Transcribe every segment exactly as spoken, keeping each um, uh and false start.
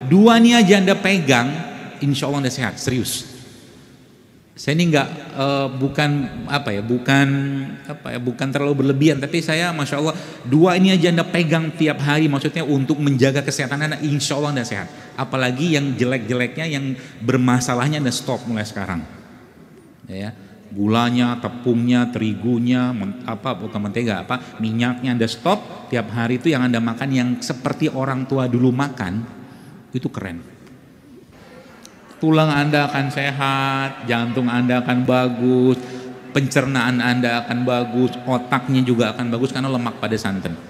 Dua ini aja Anda pegang, insya Allah Anda sehat, serius. Saya ini nggak uh, bukan apa ya, bukan apa ya, bukan terlalu berlebihan, tapi saya masya Allah dua ini aja Anda pegang tiap hari, maksudnya untuk menjaga kesehatan Anda, insya Allah Anda sehat. Apalagi yang jelek-jeleknya, yang bermasalahnya Anda stop mulai sekarang. Ya, gulanya, tepungnya, terigunya, men, apa bukan mentega, apa minyaknya Anda stop. Tiap hari itu yang Anda makan yang seperti orang tua dulu makan, itu keren. Tulang Anda akan sehat, jantung Anda akan bagus, pencernaan Anda akan bagus, otaknya juga akan bagus karena lemak pada santan.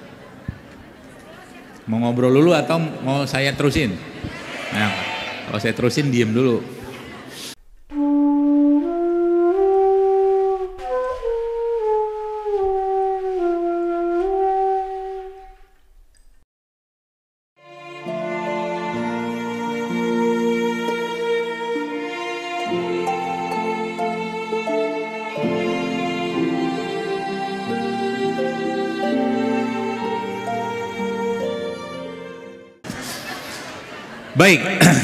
Mau ngobrol dulu atau mau saya terusin? Nah, kalau saya terusin diem dulu. Baik,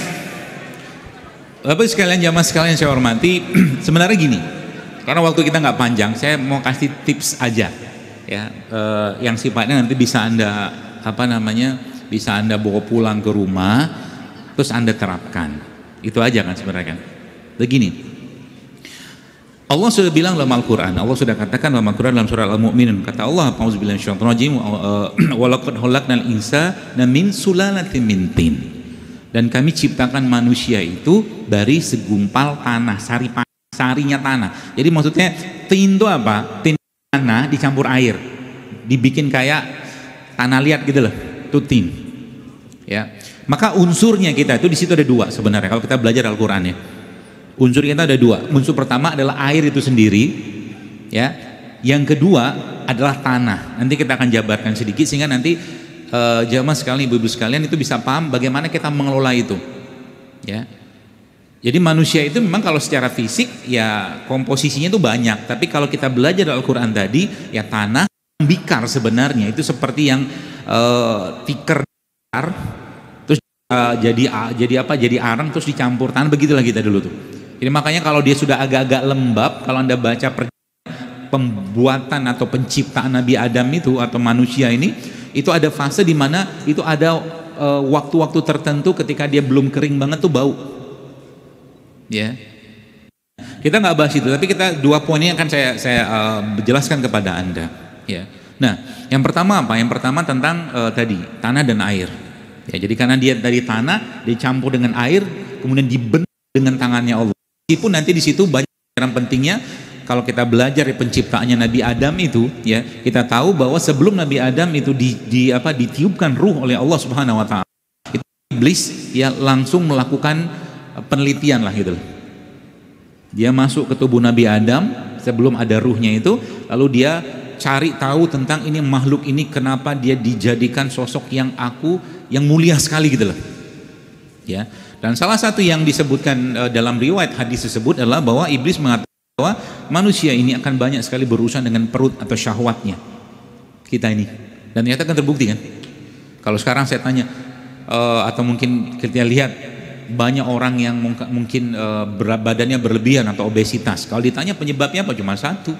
Bapak sekalian, jamaah sekalian saya hormati, sebenarnya gini, karena waktu kita nggak panjang, saya mau kasih tips aja, ya, eh, yang sifatnya nanti bisa anda apa namanya, bisa anda bawa pulang ke rumah, terus anda terapkan, itu aja kan sebenarnya kan. Begini, Allah sudah bilang dalam Al-Quran, Allah sudah katakan dalam Al-Quran dalam surah Al-Mu'minun, kata Allah, "A'udzubillahi minasyaitonir rajim, wa laqad khalaqnal insana min sulalatin min tin." Dan kami ciptakan manusia itu dari segumpal tanah, sari sarinya tanah. Jadi maksudnya tin itu apa? Tin tanah dicampur air, dibikin kayak tanah liat gitu loh, itu tin. Ya, maka unsurnya kita itu di situ ada dua sebenarnya. Kalau kita belajar Al-Quran ya, unsur kita ada dua. Unsur pertama adalah air itu sendiri, ya. Yang kedua adalah tanah. Nanti kita akan jabarkan sedikit sehingga nanti Uh, jamaah sekalian, ibu-ibu sekalian itu bisa paham bagaimana kita mengelola itu, ya. Jadi manusia itu memang kalau secara fisik ya komposisinya itu banyak, tapi kalau kita belajar Al-Quran tadi ya tanah bikar sebenarnya itu seperti yang uh, tikar, terus uh, jadi uh, jadi apa jadi arang terus dicampur tanah, begitulah kita dulu tuh. Jadi makanya kalau dia sudah agak-agak lembab, kalau Anda baca pembuatan atau penciptaan Nabi Adam itu atau manusia ini, itu ada fase di mana itu ada waktu-waktu uh, tertentu ketika dia belum kering banget tuh bau. Ya. Kita nggak bahas itu, tapi kita dua poin ini akan saya saya uh, jelaskan kepada Anda. Ya. Nah, yang pertama apa? Yang pertama tentang uh, tadi tanah dan air. Ya, jadi karena dia dari tanah dicampur dengan air, kemudian dibentuk dengan tangannya Allah. Meskipun nanti di situ banyak yang pentingnya. Kalau kita belajar penciptaannya Nabi Adam itu, ya kita tahu bahwa sebelum Nabi Adam itu di, di apa ditiupkan ruh oleh Allah Subhanahu Wa Taala, itu iblis ya langsung melakukan penelitian lah gitu. Dia masuk ke tubuh Nabi Adam sebelum ada ruhnya itu, lalu dia cari tahu tentang ini makhluk ini kenapa dia dijadikan sosok yang aku yang mulia sekali gitu loh. Ya. Dan salah satu yang disebutkan uh, dalam riwayat hadis tersebut adalah bahwa iblis mengatakan bahwa manusia ini akan banyak sekali berurusan dengan perut atau syahwatnya kita ini, dan ternyata kan terbukti kan. Kalau sekarang saya tanya uh, atau mungkin kita lihat banyak orang yang mungkin uh, badannya berlebihan atau obesitas, kalau ditanya penyebabnya apa, cuma satu,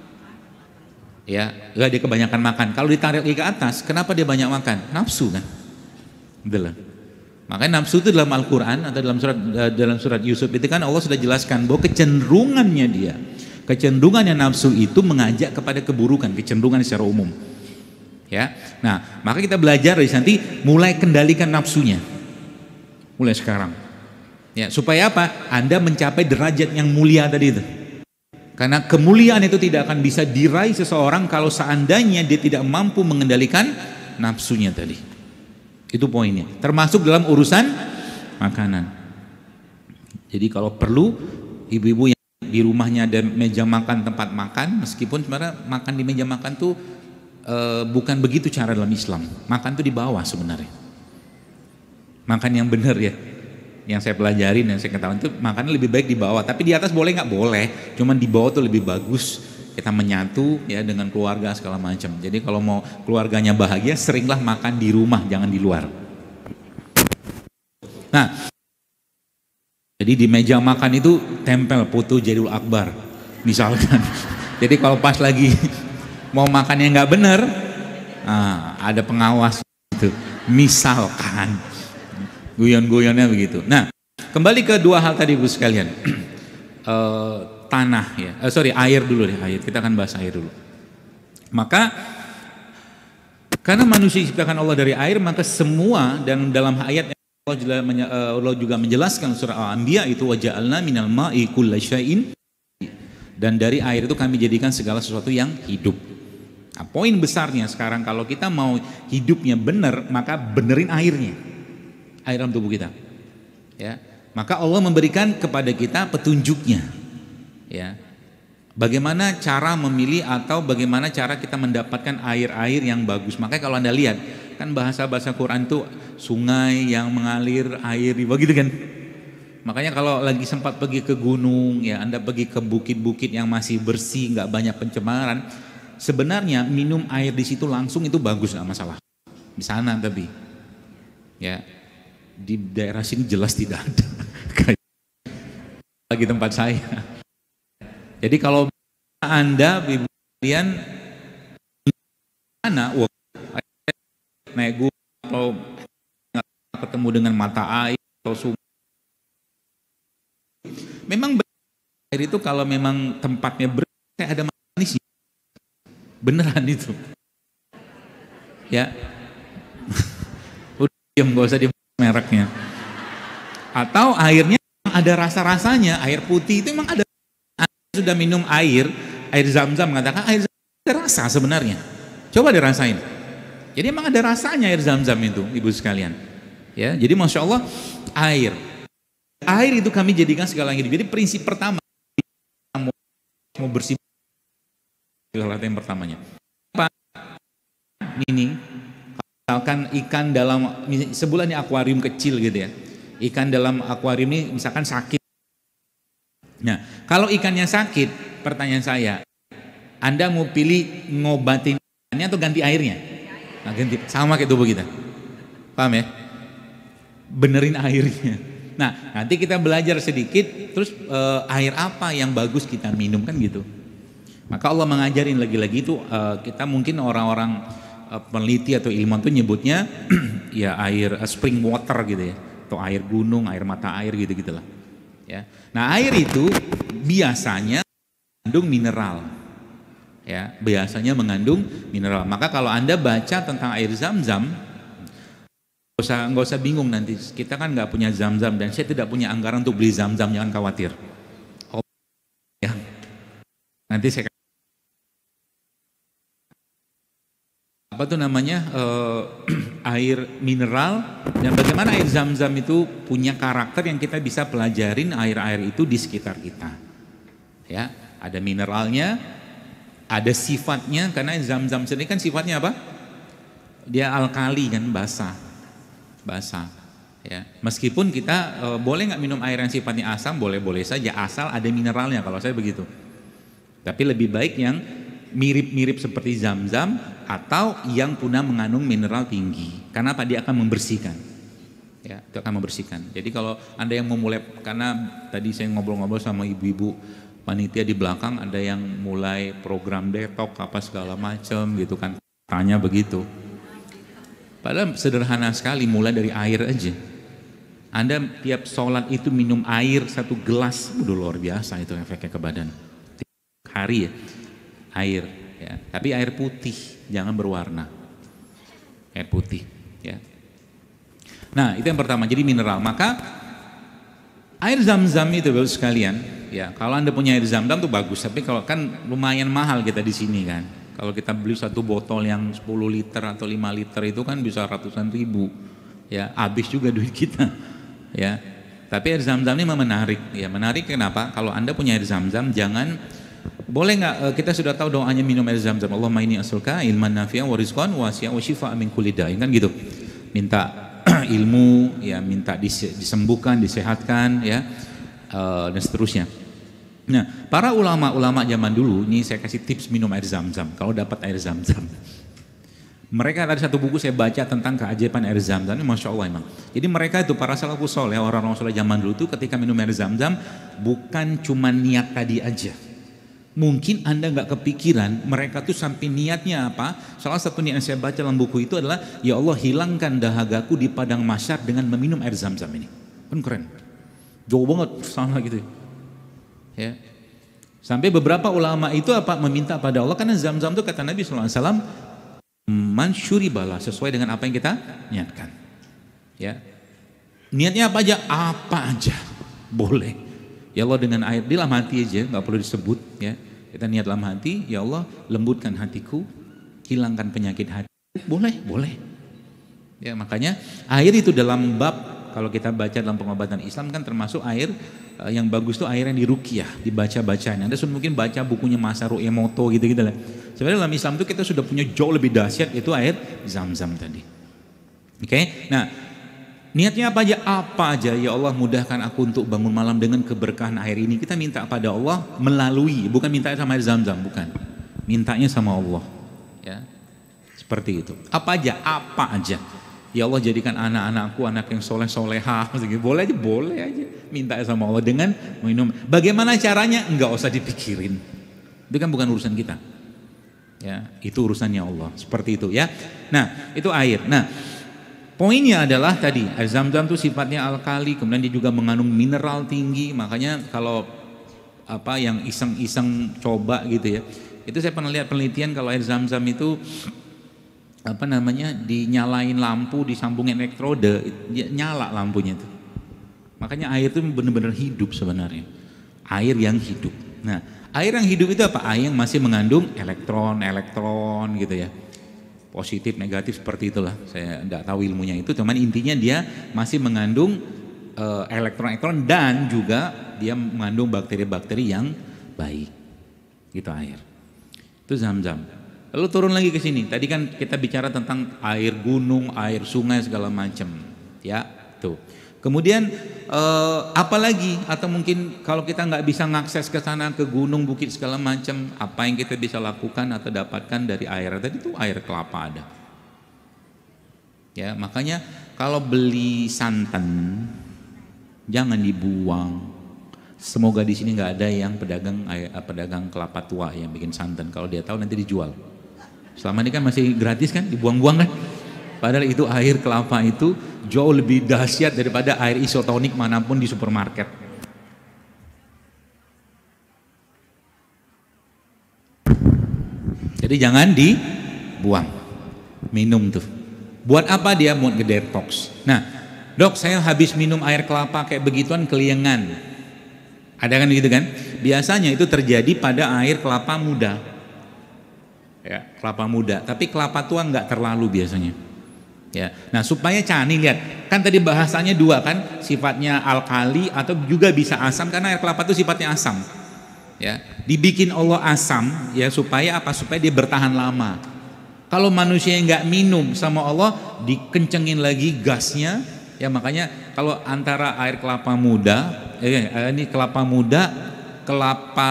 ya gak dia kebanyakan makan. Kalau ditarik ke atas, kenapa dia banyak makan? Nafsu kan, betul. Makanya nafsu itu dalam Al-Quran atau dalam surat dalam surat Yusuf itu kan Allah sudah jelaskan bahwa kecenderungannya dia, kecenderungannya nafsu itu mengajak kepada keburukan, kecenderungan secara umum. Ya, nah maka kita belajar dari nanti mulai kendalikan nafsunya, mulai sekarang. Ya, supaya apa? Anda mencapai derajat yang mulia tadi itu. Karena kemuliaan itu tidak akan bisa diraih seseorang kalau seandainya dia tidak mampu mengendalikan nafsunya tadi. Itu poinnya, termasuk dalam urusan makanan. Jadi kalau perlu ibu-ibu yang di rumahnya ada meja makan, tempat makan, meskipun sebenarnya makan di meja makan tuh e, bukan begitu cara dalam Islam. Makan tuh di bawah sebenarnya. Makan yang benar ya, yang saya pelajarin, yang saya ketahui itu makannya lebih baik di bawah. Tapi di atas boleh nggak? Boleh, cuman di bawah tuh lebih bagus. Kita menyatu ya dengan keluarga segala macam. Jadi kalau mau keluarganya bahagia, seringlah makan di rumah, jangan di luar. Nah, jadi di meja makan itu tempel foto Jadul Akbar misalkan. Jadi kalau pas lagi mau makan yang nggak bener, nah, ada pengawas gitu misalkan, guyon-guyonnya begitu. Nah, kembali ke dua hal tadi Bu sekalian. uh, tanah ya, uh, sorry air dulu deh, air, kita akan bahas air dulu. Maka karena manusia diciptakan Allah dari air, maka semua, dan dalam ayat Allah juga menjelaskan surah Al-Anbiya itu, waja'alna minal ma'i kulla syai'in, dan dari air itu kami jadikan segala sesuatu yang hidup. Nah, poin besarnya sekarang kalau kita mau hidupnya benar, maka benerin airnya, air dalam tubuh kita. Ya, maka Allah memberikan kepada kita petunjuknya. Ya, bagaimana cara memilih atau bagaimana cara kita mendapatkan air-air yang bagus. Makanya kalau Anda lihat kan bahasa-bahasa Quran itu sungai yang mengalir air begitu kan. Makanya kalau lagi sempat pergi ke gunung ya, Anda pergi ke bukit-bukit yang masih bersih, nggak banyak pencemaran, sebenarnya minum air di situ langsung itu bagus, nggak masalah. Di sana tapi ya di daerah sini jelas tidak ada. Lagi tempat saya. Jadi kalau Anda kalian mana wah, naik gunung atau ketemu dengan mata air atau sungai, memang air itu kalau memang tempatnya bersih kayak ada manis, beneran itu ya. Udah diam, gak usah di mereknya. Atau airnya ada rasa-rasanya, air putih itu memang ada. Anda sudah minum air air zam-zam, mengatakan air zam-zam ada rasa sebenarnya, coba dirasain. Jadi emang ada rasanya air zam-zam itu, ibu sekalian. Ya, jadi masya Allah air, air itu kami jadikan segala yang hidup. Jadi prinsip pertama mau bersih, yang pertamanya. Apa? Ini, misalkan ikan dalam sebulan akuarium kecil gitu ya, ikan dalam akuarium ini misalkan sakit. Nah, kalau ikannya sakit, pertanyaan saya, Anda mau pilih ngobatin ikannya atau ganti airnya? Nah, ganti, sama kayak tubuh kita, paham ya? Benerin airnya. Nah, nanti kita belajar sedikit, terus eh, air apa yang bagus kita minum kan gitu. Maka Allah mengajarin lagi-lagi itu eh, kita mungkin orang-orang eh, peneliti atau ilmuwan itu nyebutnya ya air uh, spring water gitu ya, atau air gunung, air mata air gitu-gitulah. Ya. Nah, air itu biasanya mengandung mineral. Ya, biasanya mengandung mineral. Maka kalau Anda baca tentang air Zam-Zam, nggak usah, nggak usah bingung nanti. Kita kan nggak punya Zam-Zam dan saya tidak punya anggaran untuk beli Zam-Zam, jangan khawatir. Oh, ya. Nanti saya apa tuh namanya uh, air mineral, dan bagaimana air Zam-Zam itu punya karakter yang kita bisa pelajarin air-air itu di sekitar kita. Ya, ada mineralnya, ada sifatnya, karena Zam-Zam sendiri kan sifatnya apa? Dia alkali kan, basah, basah. Ya, meskipun kita uh, boleh nggak minum air yang sifatnya asam, boleh-boleh saja asal ada mineralnya kalau saya begitu. Tapi lebih baik yang mirip-mirip seperti Zam-Zam atau yang punya mengandung mineral tinggi, karena apa? Dia akan membersihkan. Ya, itu akan membersihkan. Jadi kalau Anda yang mau mulai, karena tadi saya ngobrol-ngobrol sama ibu-ibu panitia di belakang, ada yang mulai program detox apa segala macam gitu kan, tanya begitu. Padahal sederhana sekali, mulai dari air aja. Anda tiap sholat itu minum air satu gelas, udah luar biasa itu efeknya ke badan. Hari ya, air ya, tapi air putih, jangan berwarna, air putih ya. Nah, itu yang pertama, jadi mineral. Maka air Zam-Zam itu bagus sekalian ya, kalau Anda punya air Zam-Zam tuh bagus, tapi kalau kan lumayan mahal kita di sini kan. Kalau kita beli satu botol yang sepuluh liter atau lima liter itu kan bisa ratusan ribu ya, habis juga duit kita ya. Tapi air Zam-Zam ini memang menarik ya, menarik kenapa? Kalau Anda punya air Zam-Zam, jangan, boleh nggak, kita sudah tahu doanya minum air Zam-Zam, Allahumma inni as'aluka ilman nafi'an wa rizqan wasi'an wa shifaan min kulli da'in, kan gitu. Minta ilmu ya, minta disembuhkan, disehatkan ya, uh, dan seterusnya. Nah, para ulama-ulama zaman dulu, ini saya kasih tips minum air Zam-Zam kalau dapat air Zam-Zam. Mereka ada satu buku saya baca tentang keajaiban air Zam-Zam, ini Masya Allah emang. Jadi mereka itu para salafus soleh, orang-orang soleh zaman dulu itu ketika minum air Zam-Zam bukan cuma niat tadi aja. Mungkin Anda nggak kepikiran mereka tuh sampai niatnya apa. Salah satu niat yang saya baca dalam buku itu adalah, ya Allah hilangkan dahagaku di padang mahsyar dengan meminum air Zam-Zam ini. Kan keren, jauh banget sana gitu ya. Sampai beberapa ulama itu apa meminta pada Allah, karena Zam-Zam itu kata Nabi shallallahu alaihi wasallam mansyuribala, sesuai dengan apa yang kita niatkan ya. Niatnya apa aja? Apa aja boleh ya Allah, dengan air di dalam hati aja, nggak perlu disebut ya. Kita niat dalam hati, ya Allah lembutkan hatiku, hilangkan penyakit hati, boleh boleh ya. Makanya air itu dalam bab, kalau kita baca dalam pengobatan Islam kan termasuk air uh, yang bagus tuh air yang diruqyah, dibaca-bacanya. Anda sudah mungkin baca bukunya Masaru Emoto gitu-gitu lah. Sebenarnya dalam Islam itu kita sudah punya jauh lebih dahsyat, itu air Zam-Zam tadi. Oke, okay? Nah niatnya apa aja? Apa aja ya Allah mudahkan aku untuk bangun malam dengan keberkahan air ini. Kita minta pada Allah melalui, bukan minta sama air Zam-Zam, bukan. Mintanya sama Allah ya. Seperti itu. Apa aja? Apa aja. Ya Allah jadikan anak-anakku anak yang soleh solehah, boleh aja, boleh aja. Minta sama Allah dengan minum. Bagaimana caranya? Enggak usah dipikirin. Itu kan bukan urusan kita. Ya, itu urusannya Allah. Seperti itu ya. Nah, itu air. Nah, poinnya adalah tadi air Zam-Zam itu sifatnya alkali, kemudian dia juga mengandung mineral tinggi. Makanya kalau apa yang iseng-iseng coba gitu ya. Itu saya pernah lihat penelitian kalau air Zam-Zam itu apa namanya dinyalain lampu, disambungin elektrode, nyala lampunya itu. Makanya air itu benar-benar hidup sebenarnya, air yang hidup. Nah, air yang hidup itu apa? Air yang masih mengandung elektron, elektron gitu ya, positif, negatif seperti itulah. Saya tidak tahu ilmunya itu, cuman intinya dia masih mengandung uh, elektron-elektron dan juga dia mengandung bakteri-bakteri yang baik. Gitu air. Itu Zam-Zam. Lalu turun lagi ke sini. Tadi kan kita bicara tentang air gunung, air sungai segala macam, ya. Tuh. Kemudian eh, apa lagi? Atau mungkin kalau kita nggak bisa ngakses ke sana, ke gunung, bukit segala macam, apa yang kita bisa lakukan atau dapatkan dari air? Tadi itu air kelapa ada. Ya, makanya kalau beli santan jangan dibuang. Semoga di sini nggak ada yang pedagang air, pedagang kelapa tua yang bikin santan. Kalau dia tahu nanti dijual. Selama ini kan masih gratis kan, dibuang-buang kan. Padahal itu air kelapa itu jauh lebih dahsyat daripada air isotonik manapun di supermarket. Jadi jangan dibuang, minum tuh. Buat apa dia? Mau ngedetox. Nah, dok saya habis minum air kelapa kayak begituan keliengan. Ada kan gitu kan? Biasanya itu terjadi pada air kelapa muda. Ya, kelapa muda, tapi kelapa tua nggak terlalu biasanya. Ya, nah supaya cani lihat, kan tadi bahasanya dua kan, sifatnya alkali atau juga bisa asam karena air kelapa itu sifatnya asam. Ya, dibikin Allah asam ya supaya apa? Supaya dia bertahan lama. Kalau manusia yang nggak minum sama Allah, dikencengin lagi gasnya. Ya makanya kalau antara air kelapa muda, eh, ini kelapa muda, kelapa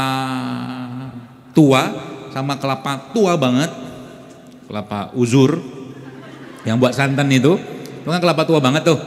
tua sama kelapa tua banget, kelapa uzur yang buat santan itu, itu kan kelapa tua banget tuh.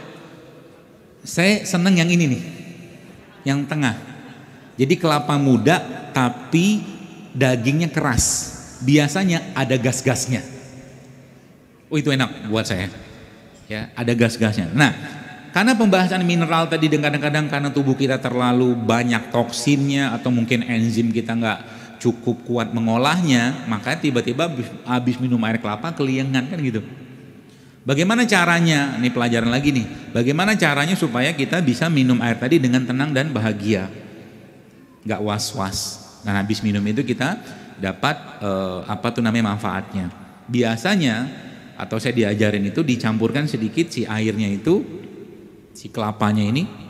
Saya seneng yang ini nih, yang tengah. Jadi kelapa muda tapi dagingnya keras. Biasanya ada gas-gasnya. Oh itu enak buat saya. Ya, ada gas-gasnya. Nah, karena pembahasan mineral tadi kadang-kadang karena tubuh kita terlalu banyak toksinnya atau mungkin enzim kita nggak cukup kuat mengolahnya, maka tiba-tiba habis minum air kelapa keliengan kan gitu. Bagaimana caranya? Ini pelajaran lagi nih. Bagaimana caranya supaya kita bisa minum air tadi dengan tenang dan bahagia, nggak was-was. Dan habis minum itu kita dapat eh, apa tuh namanya manfaatnya. Biasanya atau saya diajarin itu dicampurkan sedikit si airnya itu, si kelapanya ini.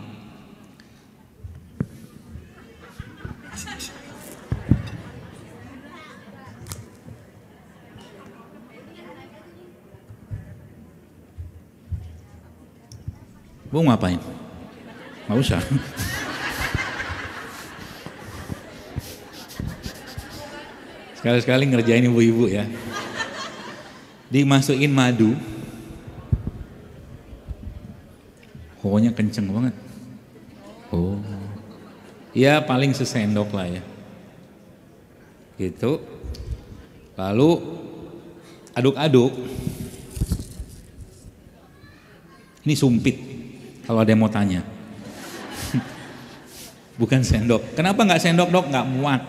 Bu ngapain? Nggak usah. Sekali-sekali ngerjain ibu-ibu ya. dimasukin madu, pokoknya kenceng banget. Oh, ya paling sesendok lah ya, gitu. Lalu aduk-aduk. Ini sumpit, kalau ada yang mau tanya. Bukan sendok. Kenapa nggak sendok dok? Nggak muat.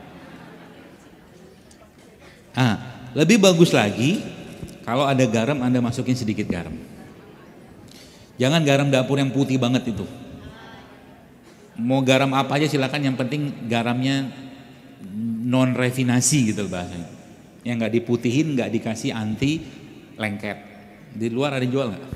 Ah, lebih bagus lagi kalau ada garam Anda masukin sedikit garam. Jangan garam dapur yang putih banget itu. Mau garam apa aja silakan, yang penting garamnya non refinasi gitu bahasanya. Yang nggak diputihin, nggak dikasih anti lengket. Di luar ada yang jual nggak?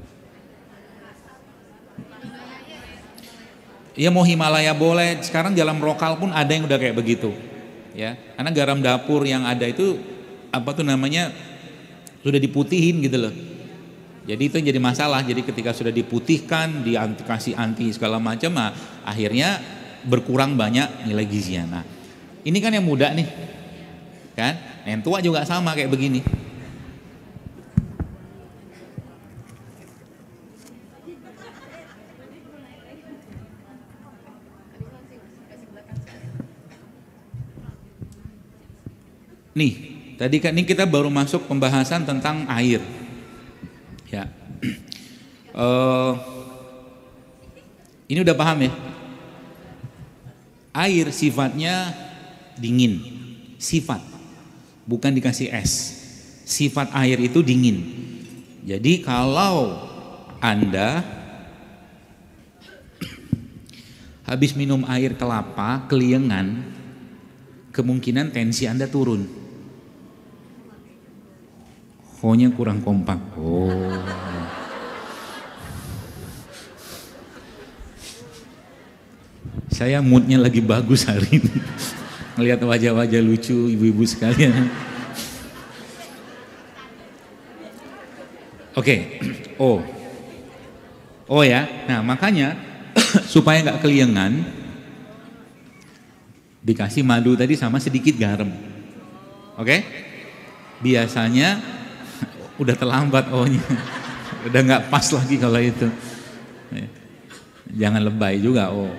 Ya mau Himalaya boleh, sekarang dalam lokal pun ada yang udah kayak begitu, ya. Karena garam dapur yang ada itu apa tuh namanya sudah diputihin gitu loh. Jadi itu yang jadi masalah. Jadi ketika sudah diputihkan, dikasih anti segala macam, nah, akhirnya berkurang banyak nilai gizinya. Nah, ini kan yang muda nih, kan? Yang tua juga sama kayak begini. Nih, tadi kan ini kita baru masuk pembahasan tentang air, ya. Uh, ini udah paham ya? Air sifatnya dingin, sifat, bukan dikasih es. Sifat air itu dingin. Jadi kalau Anda habis minum air kelapa, keliengan, kemungkinan tensi Anda turun. Pokoknya kurang kompak. Oh. Saya moodnya lagi bagus hari ini. Melihat wajah-wajah lucu ibu-ibu sekalian. Oke. Okay. Oh. Oh ya. Nah, makanya supaya nggak keliengan, dikasih madu tadi sama sedikit garam. Oke? Okay? Biasanya udah terlambat ohnya, udah nggak pas lagi kalau itu. Jangan lebay juga oh.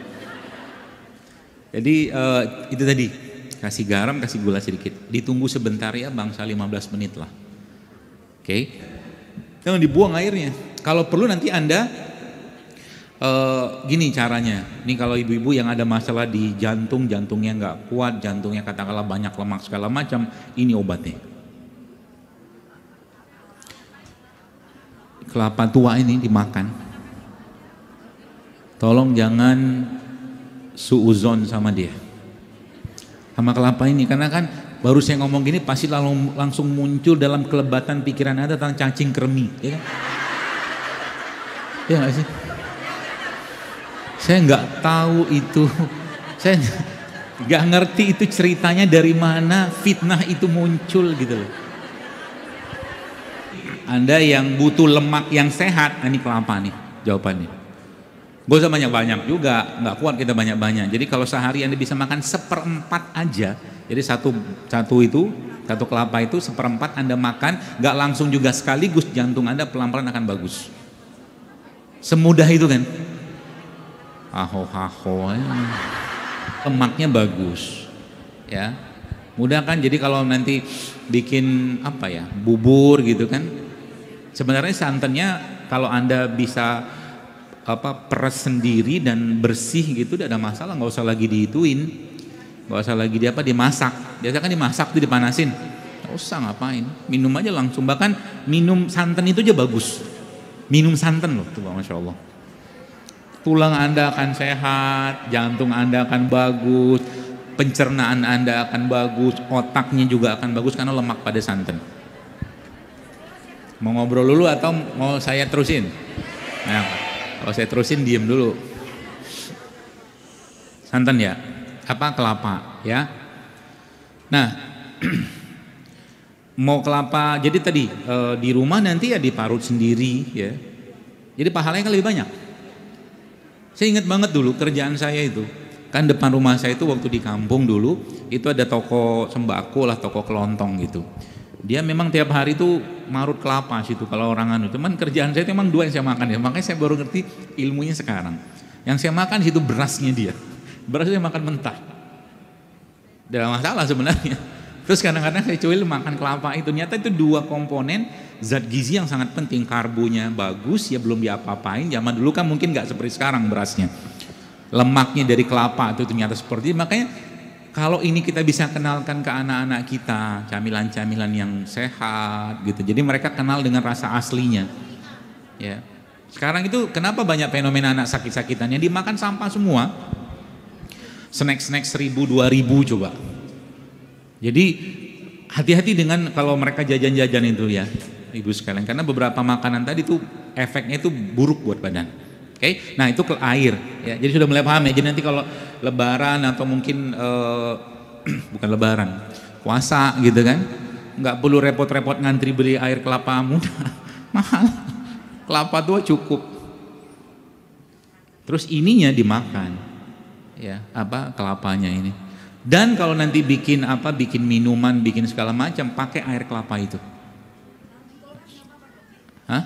Jadi uh, itu tadi, kasih garam, kasih gula sedikit, ditunggu sebentar ya bangsa lima belas menit lah. Oke, okay? Jangan dibuang airnya. Kalau perlu nanti Anda uh, gini caranya. Ini kalau ibu-ibu yang ada masalah di jantung, jantungnya nggak kuat, jantungnya katakanlah banyak lemak segala macam, ini obatnya. Kelapa tua ini dimakan, tolong jangan suuzon sama dia, sama kelapa ini, karena kan baru saya ngomong gini pasti langsung, langsung muncul dalam kelebatan pikiran Anda tentang cacing kremi, ya kan? Ya nggak sih? Saya nggak tahu itu, saya nggak ngerti itu ceritanya dari mana fitnah itu muncul gitu loh. Anda yang butuh lemak yang sehat, nah ini kelapa nih jawabannya. Gak usah banyak-banyak juga, nggak kuat kita banyak-banyak. Jadi kalau sehari Anda bisa makan seperempat aja, jadi satu satu itu satu kelapa itu seperempat Anda makan, nggak langsung juga sekaligus, jantung Anda pelan-pelan akan bagus. Semudah itu kan? Aho-aho, lemaknya bagus, ya. Mudah kan? Jadi kalau nanti bikin apa ya bubur gitu kan? Sebenarnya santannya kalau Anda bisa apa peres sendiri dan bersih gitu, tidak ada masalah, nggak usah lagi diituin, nggak usah lagi di apa dimasak. Biasa kan dimasak tuh dipanasin, nggak usah ngapain, minum aja langsung. Bahkan minum santan itu aja bagus, minum santan loh tuh, masya Allah. Tulang Anda akan sehat, jantung Anda akan bagus, pencernaan Anda akan bagus, otaknya juga akan bagus karena lemak pada santan. Mau ngobrol dulu atau mau saya terusin? Nah, kalau saya terusin diem dulu. Santan ya? Apa kelapa ya? Nah, mau kelapa. Jadi tadi e, di rumah nanti ya diparut sendiri ya. Jadi pahalanya kan lebih banyak. Saya ingat banget dulu kerjaan saya itu. Kan depan rumah saya itu waktu di kampung dulu itu ada toko sembako lah, toko kelontong gitu. Dia memang tiap hari itu marut kelapa situ kalau orang anu. Cuman kerjaan saya itu memang dua yang saya makan ya. Makanya saya baru ngerti ilmunya sekarang. Yang saya makan situ berasnya dia. Berasnya makan mentah. Tidak masalah sebenarnya. Terus kadang-kadang saya cuil makan kelapa itu. Ternyata itu dua komponen zat gizi yang sangat penting. Karbonya bagus ya, belum diapa-apain. Zaman dulu kan mungkin nggak seperti sekarang berasnya. Lemaknya dari kelapa itu ternyata seperti itu. Makanya kalau ini kita bisa kenalkan ke anak-anak kita, camilan-camilan yang sehat gitu. Jadi mereka kenal dengan rasa aslinya. Ya. Sekarang itu kenapa banyak fenomena anak sakit-sakitan yang dimakan sampah semua? Snack-snack seribu, dua ribu coba. Jadi hati-hati dengan kalau mereka jajan-jajan itu ya, Ibu sekalian. Karena beberapa makanan tadi tuh efeknya itu buruk buat badan. Oke, okay? Nah itu ke air, ya. Jadi sudah mulai paham ya. Jadi nanti kalau Lebaran atau mungkin uh, bukan Lebaran, puasa gitu kan, nggak perlu repot-repot ngantri beli air kelapa muda, mahal. Kelapa tua cukup. Terus ininya dimakan, ya apa kelapanya ini. Dan kalau nanti bikin apa, bikin minuman, bikin segala macam, pakai air kelapa itu. Hah?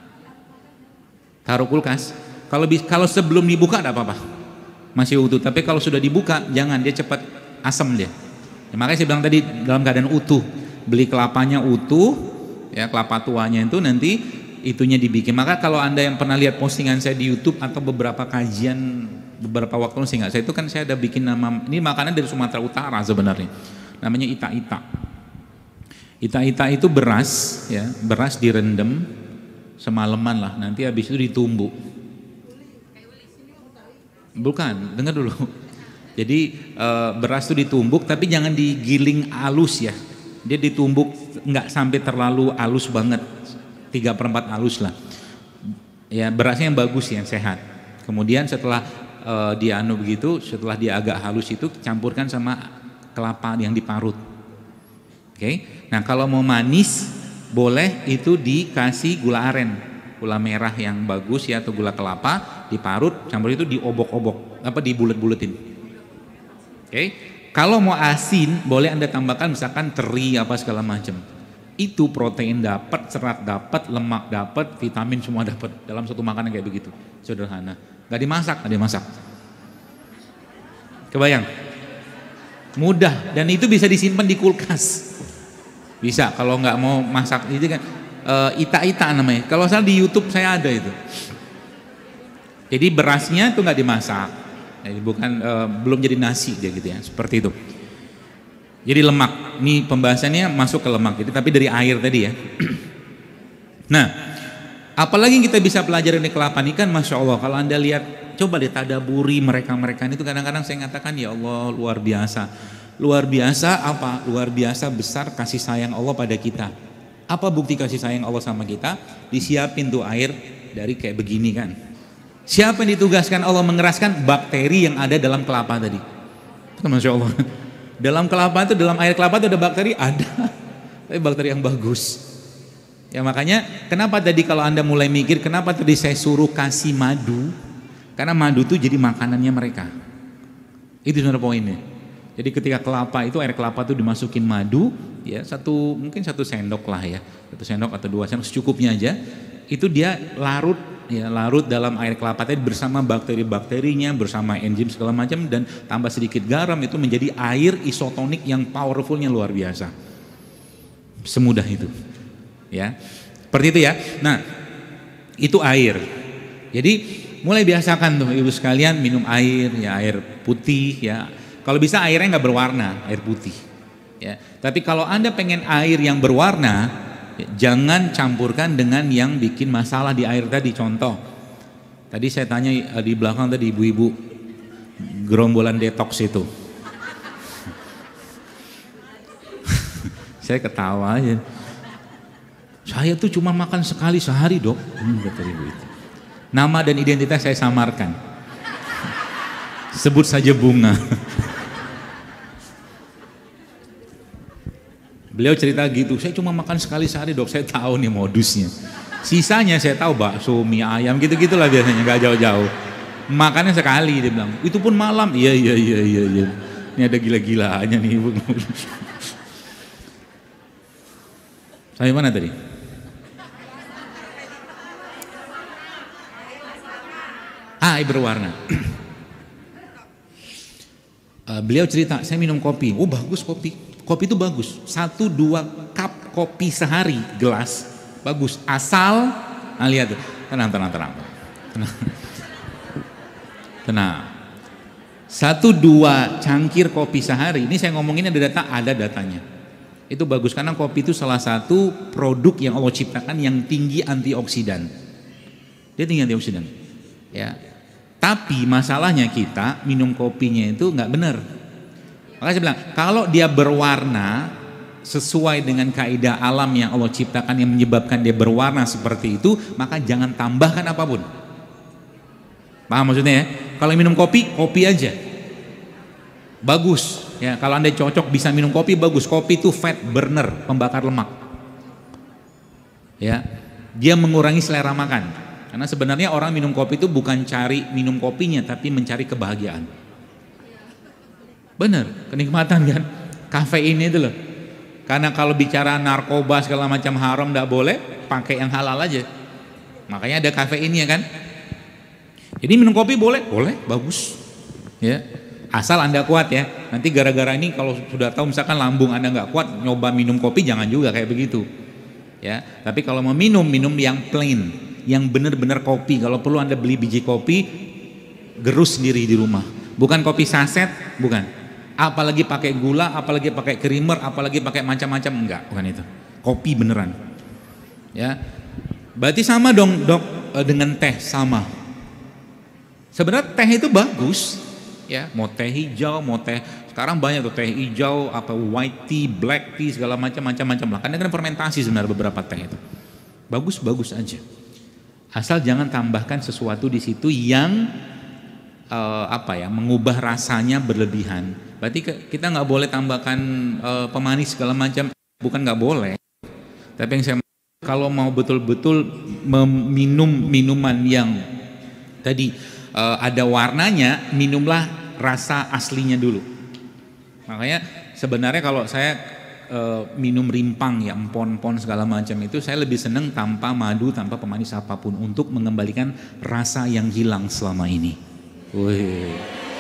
Taruh kulkas. Kalau kalau sebelum dibuka tidak apa-apa, masih utuh. Tapi kalau sudah dibuka, jangan, dia cepat asam dia. Ya, makanya saya bilang tadi dalam keadaan utuh, beli kelapanya utuh, ya kelapa tuanya itu nanti itunya dibikin. Maka kalau anda yang pernah lihat postingan saya di YouTube atau beberapa kajian beberapa waktu lalu, saya itu kan saya ada bikin nama ini makanan dari Sumatera Utara sebenarnya, namanya ita-ita. Ita-ita itu beras, ya beras direndam semalaman lah, nanti habis itu ditumbuk. Bukan, dengar dulu. Jadi e, beras itu ditumbuk tapi jangan digiling halus ya. Dia ditumbuk nggak sampai terlalu halus banget, tiga per empat halus lah. Ya berasnya yang bagus yang sehat. Kemudian setelah e, dia anu begitu, setelah dia agak halus itu campurkan sama kelapa yang diparut. Oke. Okay? Nah kalau mau manis boleh itu dikasih gula aren. Gula merah yang bagus ya atau gula kelapa diparut, campur itu diobok-obok apa dibulet-buletin. Oke. Okay. Kalau mau asin boleh anda tambahkan misalkan teri apa segala macam. Itu protein dapat, serat dapat, lemak dapat, vitamin semua dapat dalam satu makanan kayak begitu. Sederhana. Gak dimasak, gak dimasak. Kebayang? Mudah dan itu bisa disimpan di kulkas. Bisa kalau nggak mau masak itu kan. Uh, ita-ita namanya. Kalau salah di YouTube saya ada itu. Jadi berasnya itu nggak dimasak. Jadi bukan uh, belum jadi nasi dia gitu ya. Seperti itu. Jadi lemak. Ini pembahasannya masuk ke lemak. Jadi tapi dari air tadi ya. Nah, apalagi kita bisa pelajari dari kelapa ini kan, masya Allah. Kalau anda lihat, coba lihat tadaburi mereka-mereka itu kadang-kadang saya ngatakan ya Allah luar biasa. Luar biasa apa? Luar biasa besar kasih sayang Allah pada kita. Apa bukti kasih sayang Allah sama kita? Disiapin tuh air dari kayak begini kan. Siapa yang ditugaskan Allah mengeraskan? Bakteri yang ada dalam kelapa tadi. Masya Allah. Dalam kelapa itu, dalam air kelapa itu ada bakteri? Ada. Tapi bakteri yang bagus. Ya makanya kenapa tadi kalau anda mulai mikir kenapa tadi saya suruh kasih madu? Karena madu itu jadi makanannya mereka. Itu sebenarnya poinnya. Jadi ketika kelapa itu, air kelapa itu dimasukin madu, ya satu mungkin satu sendok lah ya, satu sendok atau dua sendok secukupnya aja, itu dia larut ya larut dalam air kelapa tadi bersama bakteri-bakterinya, bersama enzim segala macam dan tambah sedikit garam itu menjadi air isotonik yang powerfulnya luar biasa. Semudah itu, ya seperti itu ya. Nah itu air. Jadi mulai biasakan tuh ibu sekalian minum air ya, air putih ya. Kalau bisa airnya nggak berwarna, air putih. Ya. Tapi kalau anda pengen air yang berwarna, ya, jangan campurkan dengan yang bikin masalah di air tadi. Contoh, tadi saya tanya di belakang tadi ibu-ibu gerombolan detox itu. Saya ketawa aja. Saya tuh cuma makan sekali sehari dok. Hmm, kata ibu itu. Nama dan identitas saya samarkan. Sebut saja Bunga. Beliau cerita gitu, saya cuma makan sekali sehari dok, saya tahu nih modusnya. Sisanya saya tahu bakso, mie ayam gitu-gitulah biasanya, nggak jauh-jauh. Makannya sekali dia bilang, itu pun malam. Iya iya iya iya. iya. Ini ada gila-gilaannya nih ibu. Sampai mana tadi? Ah, berwarna. uh, beliau cerita, saya minum kopi. Oh bagus kopi. Kopi itu bagus. Satu dua cup kopi sehari gelas bagus. Asal, nah lihat tuh. Tenang, tenang, tenang. Tenang. Tenang. Satu dua cangkir kopi sehari. Ini saya ngomongin ada data, ada datanya. Itu bagus karena kopi itu salah satu produk yang Allah ciptakan yang tinggi antioksidan. Dia tinggi antioksidan. Ya. Tapi masalahnya kita minum kopinya itu nggak benar. Makanya saya bilang kalau dia berwarna sesuai dengan kaidah alam yang Allah ciptakan yang menyebabkan dia berwarna seperti itu, maka jangan tambahkan apapun. Paham maksudnya ya? Kalau minum kopi, kopi aja. Bagus. Ya, kalau Anda cocok bisa minum kopi bagus. Kopi itu fat burner, pembakar lemak. Ya. Dia mengurangi selera makan. Karena sebenarnya orang minum kopi itu bukan cari minum kopinya, tapi mencari kebahagiaan. Bener, kenikmatan kan? Kafein itu loh. Karena kalau bicara narkoba segala macam haram tidak boleh, pakai yang halal aja. Makanya ada kafeinnya kan? Jadi minum kopi boleh? Boleh, bagus. Ya, asal Anda kuat ya. Nanti gara-gara ini kalau sudah tahu misalkan lambung Anda nggak kuat, nyoba minum kopi jangan juga kayak begitu. Ya, tapi kalau mau minum, minum yang plain. Yang benar-benar kopi. Kalau perlu Anda beli biji kopi, gerus sendiri di rumah. Bukan kopi saset, bukan. Apalagi pakai gula, apalagi pakai creamer, apalagi pakai macam-macam, enggak, bukan itu. Kopi beneran. Ya. Berarti sama dong, Dok, dengan teh sama. Sebenarnya teh itu bagus. Ya, mau teh hijau, mau teh sekarang banyak tuh teh hijau, apa white tea, black tea, segala macam macam-macam lah. Karena kan fermentasi sebenarnya beberapa teh itu. Bagus-bagus aja. Asal jangan tambahkan sesuatu di situ yang uh, apa ya mengubah rasanya berlebihan. Berarti kita nggak boleh tambahkan uh, pemanis segala macam, bukan nggak boleh. Tapi yang saya kalau mau betul-betul meminum minuman yang tadi uh, ada warnanya, minumlah rasa aslinya dulu. Makanya sebenarnya kalau saya Uh, minum rimpang ya empon-empon segala macam itu saya lebih senang tanpa madu, tanpa pemanis apapun untuk mengembalikan rasa yang hilang selama ini. Wih.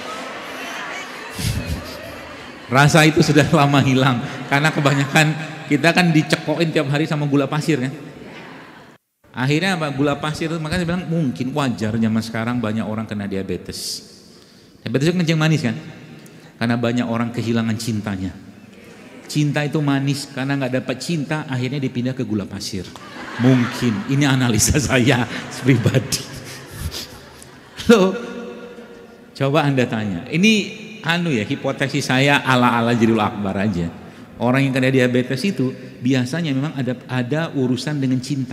Rasa itu sudah lama hilang karena kebanyakan kita kan dicekokin tiap hari sama gula pasir kan. Akhirnya apa? Gula pasir, makanya saya bilang mungkin wajar zaman sekarang banyak orang kena diabetes. Diabetes itu kencing manis kan? Karena banyak orang kehilangan cintanya. Cinta itu manis, karena nggak dapat cinta akhirnya dipindah ke gula pasir. Mungkin, ini analisa saya pribadi. Loh, coba Anda tanya. Ini anu ya, hipotesis saya ala-ala Jilul Akbar aja. Orang yang kena diabetes itu biasanya memang ada ada urusan dengan cinta.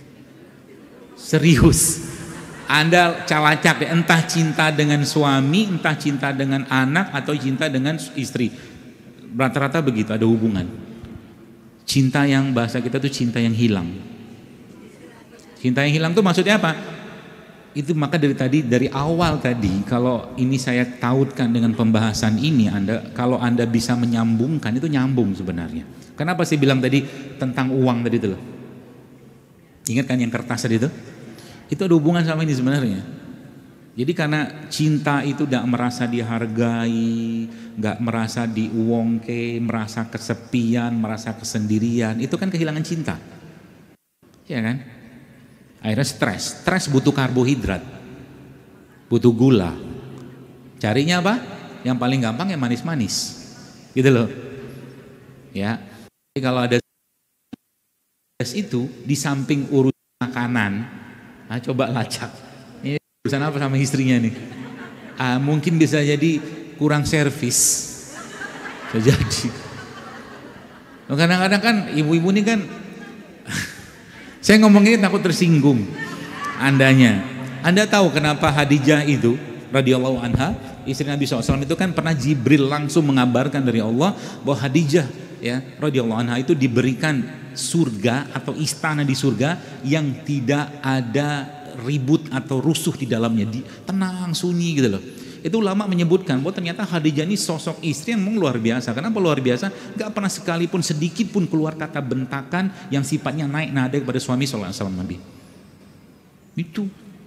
Serius. Anda calacak ya, entah cinta dengan suami, entah cinta dengan anak atau cinta dengan istri. Rata-rata begitu, ada hubungan. Cinta yang bahasa kita tuh cinta yang hilang. Cinta yang hilang tuh maksudnya apa? Itu maka dari tadi, dari awal tadi, kalau ini saya tautkan dengan pembahasan ini, Anda kalau Anda bisa menyambungkan, itu nyambung sebenarnya. Kenapa sih bilang tadi tentang uang tadi itu loh? Ingat kan yang kertas tadi itu? Itu ada hubungan sama ini sebenarnya. Jadi karena cinta itu tidak merasa dihargai, nggak merasa diuongke, merasa kesepian, merasa kesendirian, itu kan kehilangan cinta, ya kan? Akhirnya stres, stres butuh karbohidrat, butuh gula. Carinya apa? Yang paling gampang yang manis-manis, gitu loh. Ya, jadi kalau ada itu di samping urus makanan, nah coba lacak. Urusan apa sama istrinya nih? Ah, mungkin bisa jadi kurang servis. Bisa jadi. Kadang-kadang kan ibu-ibu ini kan saya ngomong ini takut tersinggung andanya. Anda tahu kenapa Khadijah itu radhiyallahu anha, istri Nabi shallallahu alaihi wasallam itu kan pernah Jibril langsung mengabarkan dari Allah bahwa Khadijah ya radhiyallahu anha itu diberikan surga atau istana di surga yang tidak ada ribut atau rusuh di dalamnya, di, tenang sunyi gitu loh. Itu ulama menyebutkan bahwa ternyata Khadijah ini sosok istri yang memang luar biasa. Kenapa luar biasa? Gak pernah sekalipun sedikit pun keluar kata bentakan yang sifatnya naik nada kepada suami sallallahu alaihi wasallam Nabi. Itu.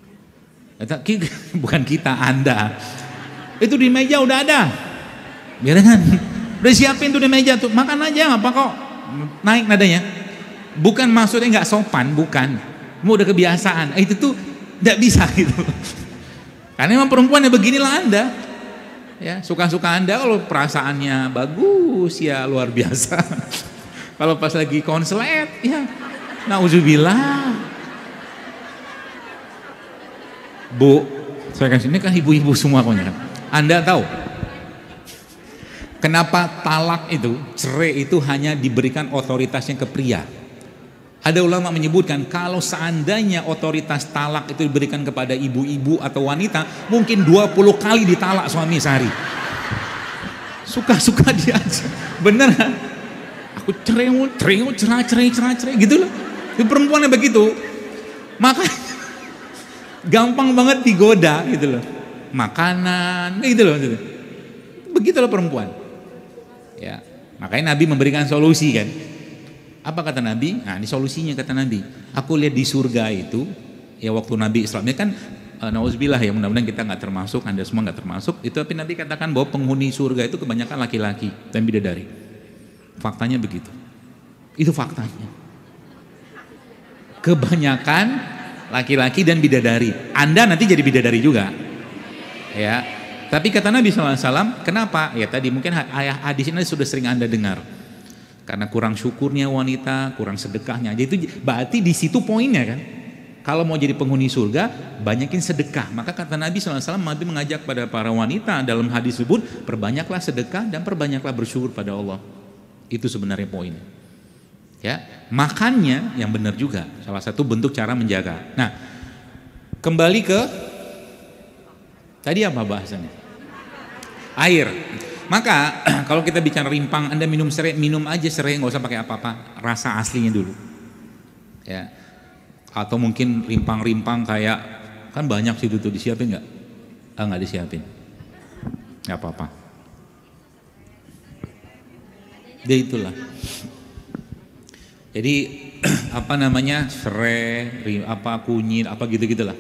Bukan kita, Anda. Itu di meja udah ada. Biar kan. Udah siapin tuh di meja tuh. Makan aja, apa kok naik nadanya. Bukan maksudnya nggak sopan, bukan. Mau udah kebiasaan. Itu tuh nggak bisa gitu. Karena memang perempuan yang beginilah Anda. Ya, suka-suka Anda kalau perasaannya bagus ya luar biasa. Kalau pas lagi konslet ya nauzubillah. Bu, saya kasih ini kan ibu-ibu semua punya. Anda tahu kenapa talak itu, cerai itu hanya diberikan otoritasnya ke pria? Ada ulama menyebutkan kalau seandainya otoritas talak itu diberikan kepada ibu-ibu atau wanita, mungkin dua puluh kali ditalak suami sehari. Suka-suka dia aja. Bener kan? Aku cerai, cerai, cerai, cerai, cerai, cerai gitu loh. Itu perempuannya begitu. Makanya gampang banget digoda gitu loh. Makanan, gitu loh. Begitu loh perempuan. Ya, makanya Nabi memberikan solusi kan. Apa kata Nabi? Nah ini solusinya kata Nabi. Aku lihat di surga itu, ya waktu Nabi Islam ini kan, uh, nauzubillah ya, mudah-mudahan kita nggak termasuk, Anda semua nggak termasuk. Itu tapi Nabi katakan bahwa penghuni surga itu kebanyakan laki-laki dan bidadari. Faktanya begitu. Itu faktanya. Kebanyakan laki-laki dan bidadari. Anda nanti jadi bidadari juga. Ya. Tapi kata Nabi shallallahu alaihi wasallam, kenapa? Ya tadi mungkin ayah hadis ini sudah sering Anda dengar. Karena kurang syukurnya wanita, kurang sedekahnya. Jadi itu berarti di situ poinnya kan. Kalau mau jadi penghuni surga, banyakin sedekah. Maka kata Nabi shallallahu alaihi wasallam, Nabi mengajak pada para wanita dalam hadis tersebut, perbanyaklah sedekah dan perbanyaklah bersyukur pada Allah. Itu sebenarnya poinnya. Ya, makannya yang benar juga. Salah satu bentuk cara menjaga. Nah, kembali ke tadi apa bahasannya? Air. Maka kalau kita bicara rimpang, Anda minum serai, minum aja serai, nggak usah pakai apa-apa, rasa aslinya dulu. Ya. Atau mungkin rimpang-rimpang kayak kan banyak sih itu disiapin nggak? Ah nggak disiapin, nggak apa-apa. Dia itulah. Jadi apa namanya serai, apa kunyit, apa gitu-gitulah.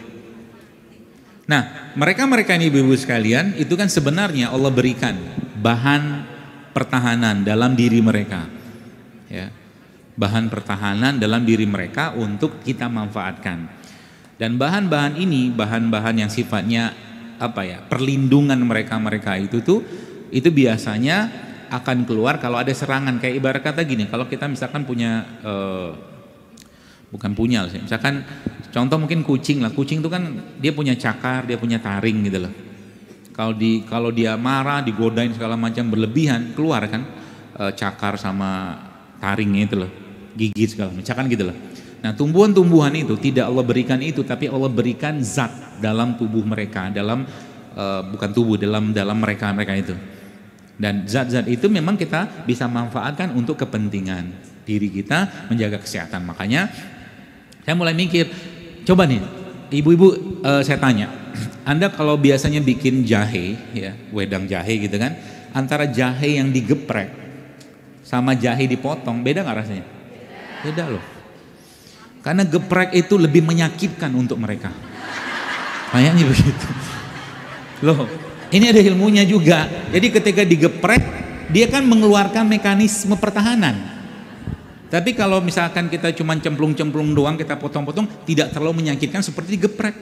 Nah, mereka-mereka ini ibu-ibu sekalian, itu kan sebenarnya Allah berikan bahan pertahanan dalam diri mereka. Ya. Bahan pertahanan dalam diri mereka untuk kita manfaatkan. Dan bahan-bahan ini, bahan-bahan yang sifatnya apa ya, perlindungan mereka-mereka itu tuh, itu biasanya akan keluar kalau ada serangan. Kayak ibarat kata gini, kalau kita misalkan punya eh, bukan punya sih. Misalkan contoh mungkin kucing lah. Kucing itu kan dia punya cakar, dia punya taring gitu loh. Kalau di kalau dia marah, digodain segala macam berlebihan, keluar kan e, cakar sama taringnya itu loh. Gigit segala macam kan gitu loh. Nah, tumbuhan-tumbuhan itu tidak Allah berikan itu, tapi Allah berikan zat dalam tubuh mereka, dalam e, bukan tubuh, dalam dalam mereka-mereka itu. Dan zat-zat itu memang kita bisa manfaatkan untuk kepentingan diri kita, menjaga kesehatan. Makanya saya mulai mikir, coba nih, ibu-ibu uh, saya tanya, Anda kalau biasanya bikin jahe, ya wedang jahe gitu kan, antara jahe yang digeprek sama jahe dipotong, beda nggak rasanya? Beda loh. Karena geprek itu lebih menyakitkan untuk mereka. Kayaknya begitu. Loh, ini ada ilmunya juga. Jadi ketika digeprek, dia kan mengeluarkan mekanisme pertahanan. Tapi kalau misalkan kita cuma cemplung-cemplung doang, kita potong-potong, tidak terlalu menyakitkan seperti digeprek.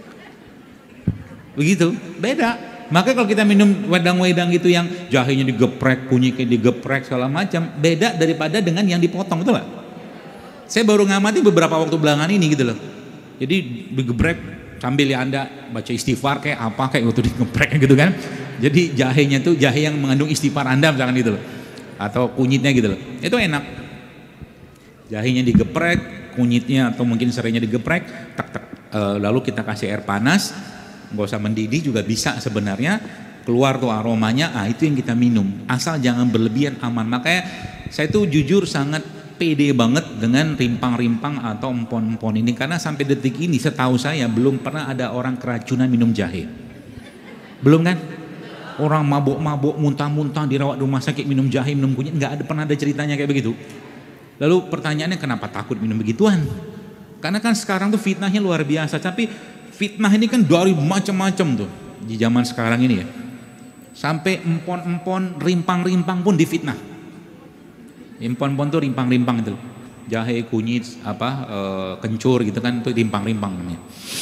Begitu, beda. Maka kalau kita minum wedang-wedang gitu yang jahenya digeprek, kunyitnya digeprek, segala macam, beda daripada dengan yang dipotong, betul nggak? Saya baru ngamati beberapa waktu belakangan ini gitu loh. Jadi digeprek sambil ya Anda baca istighfar kayak apa, kayak waktu digeprek gitu kan. Jadi jahenya tuh jahe yang mengandung istighfar Anda misalkan gitu loh. Atau kunyitnya gitu loh. Itu enak. Jahenya digeprek, kunyitnya atau mungkin serainya digeprek, tak tak, e, lalu kita kasih air panas, nggak usah mendidih juga bisa sebenarnya, keluar tuh aromanya, ah itu yang kita minum, asal jangan berlebihan, aman. Makanya saya tuh jujur sangat pede banget dengan rimpang-rimpang atau empon-empon ini, karena sampai detik ini setahu saya belum pernah ada orang keracunan minum jahe, belum kan? orang mabuk-mabuk, muntah-muntah dirawat di rumah sakit minum jahe, minum kunyit, nggak ada pernah ada ceritanya kayak begitu. Lalu pertanyaannya kenapa takut minum begituan? Karena kan sekarang tuh fitnahnya luar biasa, tapi fitnah ini kan dari macam-macam tuh di zaman sekarang ini ya. Sampai empon-empon, rimpang-rimpang pun difitnah. Empon-empon tuh rimpang-rimpang itu. Jahe, kunyit, apa, e, kencur gitu kan, itu rimpang-rimpang namanya.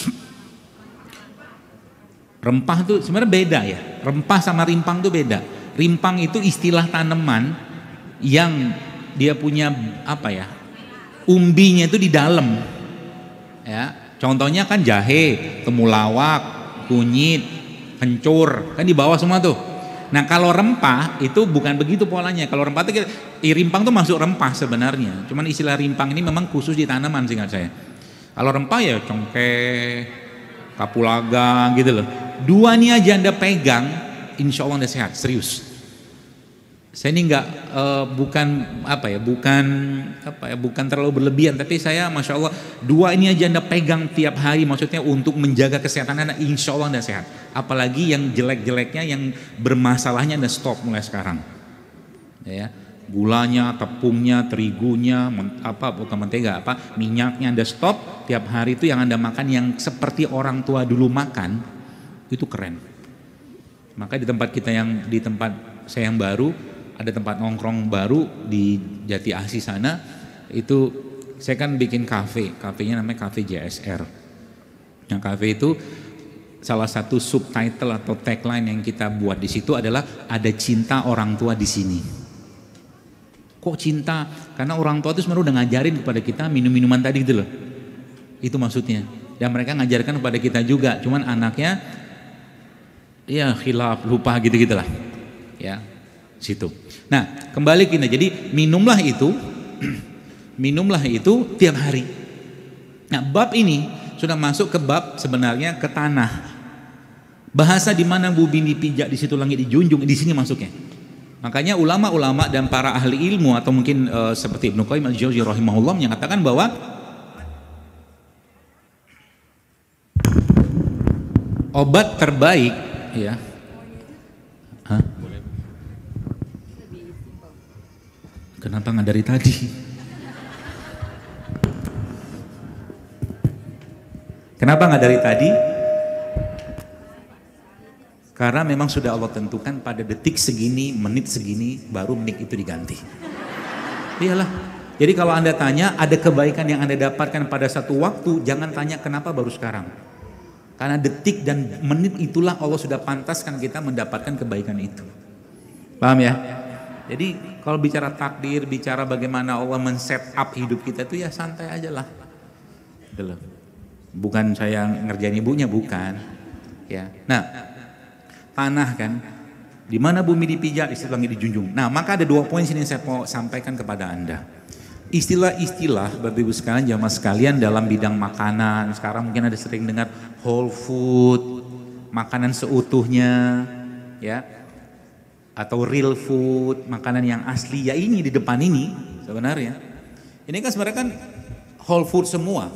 Rempah tuh sebenarnya beda ya. Rempah sama rimpang tuh beda. Rimpang itu istilah tanaman yang dia punya apa ya? Umbinya itu di dalam. Ya, contohnya kan jahe, temulawak, kunyit, kencur, kan di bawah semua tuh. Nah, kalau rempah itu bukan begitu polanya. Kalau rempah itu rimpang tuh masuk rempah sebenarnya. Cuman istilah rimpang ini memang khusus di tanaman seingat saya. Kalau rempah ya congkeh, kapulaga gitu loh. Dua nih aja Anda pegang, insya Allah Anda sehat, serius. Saya ini nggak uh, bukan apa ya, bukan apa ya, bukan terlalu berlebihan, tapi saya masya Allah dua ini aja Anda pegang tiap hari, maksudnya untuk menjaga kesehatan Anda, insya Allah Anda sehat. Apalagi yang jelek-jeleknya, yang bermasalahnya Anda stop mulai sekarang. Ya, gulanya, tepungnya, terigunya, men, apa bukan mentega, apa minyaknya Anda stop. Tiap hari itu yang Anda makan yang seperti orang tua dulu makan. Itu keren. Maka di tempat kita yang di tempat saya yang baru ada tempat nongkrong baru di Jati Asih sana, itu saya kan bikin kafe, kafenya namanya Cafe J S R. Yang kafe itu salah satu subtitle atau tagline yang kita buat di situ adalah ada cinta orang tua di sini. Kok cinta? Karena orang tua itu sebenarnya udah ngajarin kepada kita minum-minuman tadi gitu loh. Itu maksudnya. Dan mereka ngajarkan kepada kita juga, cuman anaknya ya khilaf, lupa gitu-gitulah. Ya, situ. Nah, kembali kita. Jadi minumlah itu minumlah itu tiap hari. Nah, bab ini sudah masuk ke bab sebenarnya ke tanah. Bahasa di mana bumi dipijak, di situ langit dijunjung, di sini masuknya. Makanya ulama-ulama dan para ahli ilmu atau mungkin uh, seperti Ibnu Qayyim al-Jauziyah rahimahullah menyatakan bahwa obat terbaik ya. Hah? Kenapa nggak dari tadi? Kenapa nggak dari tadi? Karena memang sudah Allah tentukan pada detik segini, menit segini, baru menit itu diganti. Iyalah. Jadi kalau Anda tanya ada kebaikan yang Anda dapatkan pada satu waktu, jangan tanya kenapa baru sekarang. Karena detik dan menit itulah Allah sudah pantaskan kita mendapatkan kebaikan itu. Paham ya? Jadi kalau bicara takdir, bicara bagaimana Allah men-set up hidup kita itu ya santai aja lah. Bukan saya ngerjain ibunya, bukan. Ya. Nah, tanah kan, di mana bumi dipijak, di situ langit dijunjung. Nah, maka ada dua poin sini yang saya mau sampaikan kepada Anda. Istilah-istilah Bapak Ibu sekalian, jamaah sekalian dalam bidang makanan, sekarang mungkin ada sering dengar whole food, makanan seutuhnya, ya, atau real food, makanan yang asli. Ya ini di depan ini sebenarnya, ini kan sebenarnya kan whole food semua,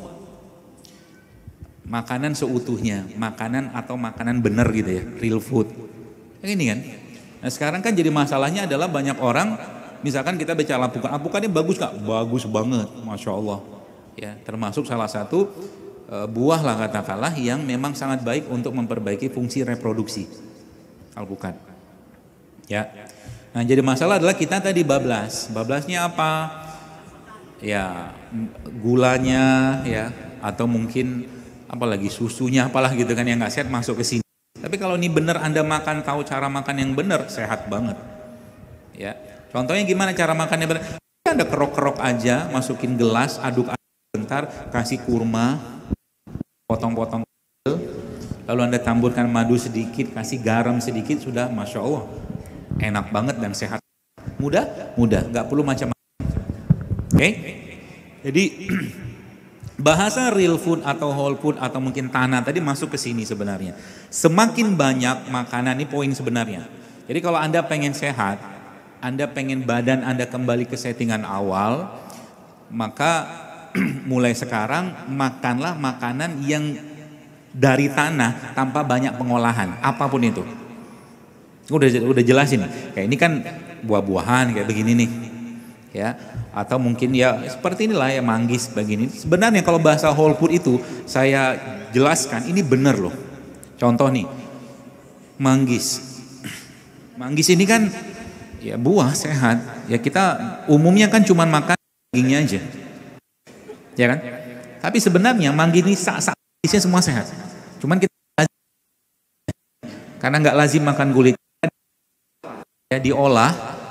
makanan seutuhnya, makanan atau makanan benar gitu ya, real food. Yang ini kan. Nah sekarang kan jadi masalahnya adalah banyak orang, misalkan kita bicara alpukat, alpukatnya bagus kak, bagus banget, masya Allah. Ya, termasuk salah satu e, buah lah katakanlah yang memang sangat baik untuk memperbaiki fungsi reproduksi, alpukat. Ya, nah jadi masalah adalah kita tadi bablas, bablasnya apa? Ya, gulanya ya, atau mungkin apalagi susunya, apalah gitu kan yang nggak sehat masuk ke sini. Tapi kalau ini benar Anda makan, tahu cara makan yang benar, sehat banget. Ya. Contohnya gimana cara makannya benar? Anda kerok-kerok aja, masukin gelas, aduk-aduk bentar, kasih kurma, potong-potong kecil, lalu Anda taburkan madu sedikit, kasih garam sedikit, sudah masya Allah, enak banget dan sehat. Mudah, mudah, nggak perlu macam-macam. Oke? Okay? Jadi bahasa real food atau whole food atau mungkin tanah tadi masuk ke sini sebenarnya. Semakin banyak makanan, ini poin sebenarnya. Jadi kalau Anda pengen sehat, Anda pengen badan Anda kembali ke settingan awal, maka mulai sekarang makanlah makanan yang dari tanah tanpa banyak pengolahan, apapun itu. Udah udah jelasin. Kayak ini kan buah-buahan kayak begini nih. Ya, atau mungkin ya seperti inilah ya manggis begini. Sebenarnya kalau bahasa whole food itu saya jelaskan ini benar loh. Contoh nih, manggis. Manggis ini kan ya buah sehat. Ya kita umumnya kan cuma makan dagingnya aja. Ya kan? Tapi sebenarnya manggis ini sak-saknya semua sehat. Cuman kita karena nggak lazim makan kulit, ya diolah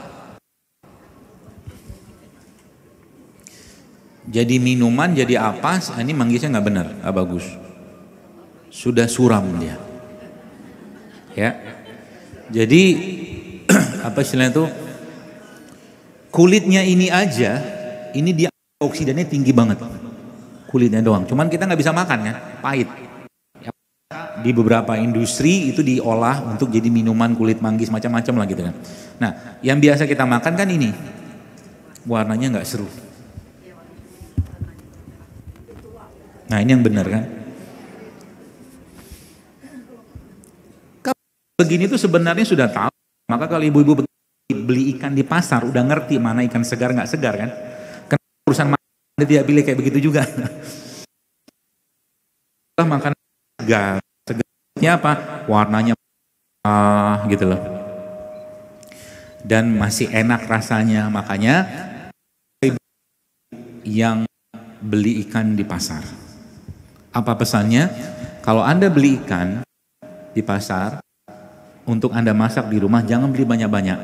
jadi minuman, jadi apa? Ini manggisnya nggak benar, nggak bagus. Sudah suram dia. Ya. Jadi apa istilahnya itu? Kulitnya ini aja, ini dia oksidannya tinggi banget. Kulitnya doang. Cuman kita nggak bisa makan ya, pahit. Di beberapa industri itu diolah untuk jadi minuman kulit manggis macam-macam lah gitu kan. Nah, yang biasa kita makan kan ini, warnanya nggak seru. Nah ini yang benar kan. Kalau begini tuh sebenarnya sudah tahu. Maka kalau ibu-ibu beli ikan di pasar udah ngerti mana ikan segar nggak segar kan. Karena urusan makan dia pilih kayak begitu juga. Makan segar. Segarnya apa? Warnanya ah gitu loh. Dan masih enak rasanya. Makanya yang beli ikan di pasar. Apa pesannya? Kalau Anda beli ikan di pasar, untuk Anda masak di rumah jangan beli banyak-banyak.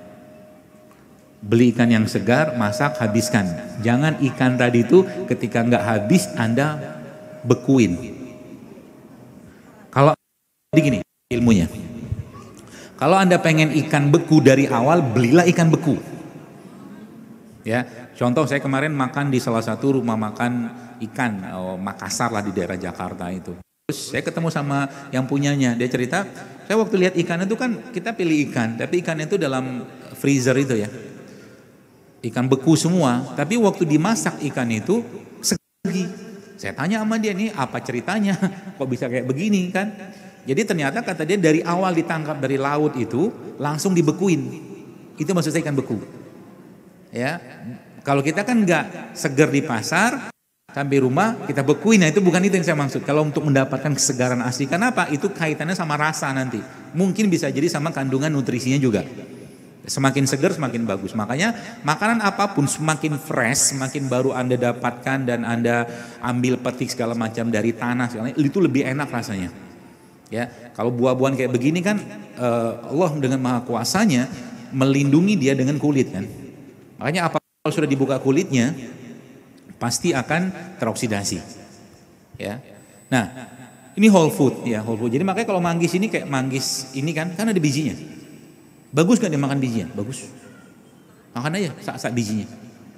Beli ikan yang segar, masak, habiskan. Jangan ikan tadi itu ketika nggak habis Anda bekuin. Kalau jadi gini ilmunya, kalau Anda pengen ikan beku dari awal, belilah ikan beku. Ya, contoh saya kemarin makan di salah satu rumah makan ikan oh, Makassar lah di daerah Jakarta itu. Terus saya ketemu sama yang punyanya, dia cerita, saya waktu lihat ikan itu kan kita pilih ikan, tapi ikan itu dalam freezer itu ya, ikan beku semua. Tapi waktu dimasak ikan itu segar. Saya tanya sama dia nih apa ceritanya, kok bisa kayak begini kan? Jadi ternyata kata dia dari awal ditangkap dari laut itu langsung dibekuin. Itu maksud saya ikan beku. Ya, kalau kita kan nggak segar di pasar sampai rumah kita bekuin, nah itu bukan itu yang saya maksud. Kalau untuk mendapatkan kesegaran asli, kenapa? Itu kaitannya sama rasa nanti. Mungkin bisa jadi sama kandungan nutrisinya juga. Semakin segar semakin bagus. Makanya makanan apapun semakin fresh, semakin baru Anda dapatkan dan Anda ambil petik segala macam dari tanah, segala, itu lebih enak rasanya. Ya, kalau buah-buahan kayak begini kan Allah dengan maha kuasanya melindungi dia dengan kulit kan. Makanya apa kalau sudah dibuka kulitnya pasti akan teroksidasi. Ya. Nah, ini whole food ya, whole food. Jadi makanya kalau manggis ini kayak manggis ini kan kan ada bijinya. Bagus gak dimakan bijinya? Bagus. Makan aja sak-sak bijinya.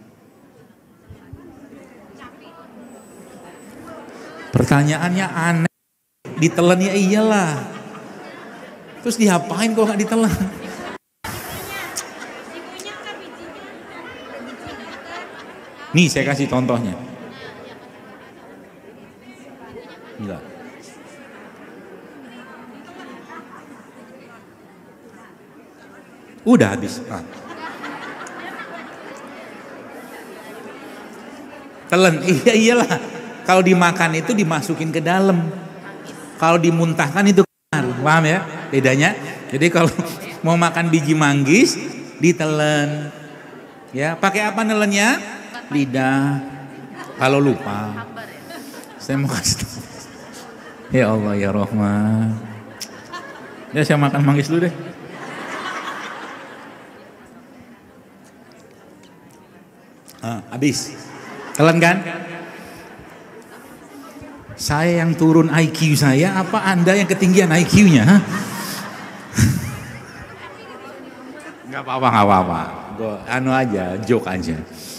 Pertanyaannya aneh. Ditelan ya iyalah. Terus diapain kalau gak ditelan? Nih saya kasih contohnya. Gila. Udah habis. Ah. Telan, iya iyalah. Kalau dimakan itu dimasukin ke dalam. Kalau dimuntahkan itu keluar. Paham ya bedanya? Jadi kalau mau makan biji manggis ditelan. Ya, pakai apa nelennya? Lidah. Kalau lupa. Saya mau kasih tahu. Ya Allah ya Rahman. Ya saya makan manggis dulu deh. Ah, habis. Telan kan? Saya yang turun I Q saya, apa Anda yang ketinggian I Q-nya? Gak apa-apa, gak apa-apa. Gue anu aja, joke aja.